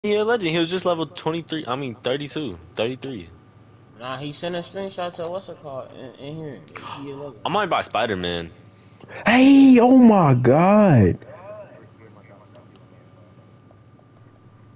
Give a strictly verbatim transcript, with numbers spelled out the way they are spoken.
year legend. He was just level twenty-three. I mean, thirty-two, thirty-three. Nah, he sent a screenshot to what's it called in, in here. He a legend. I might buy Spider Man. Hey, oh my God.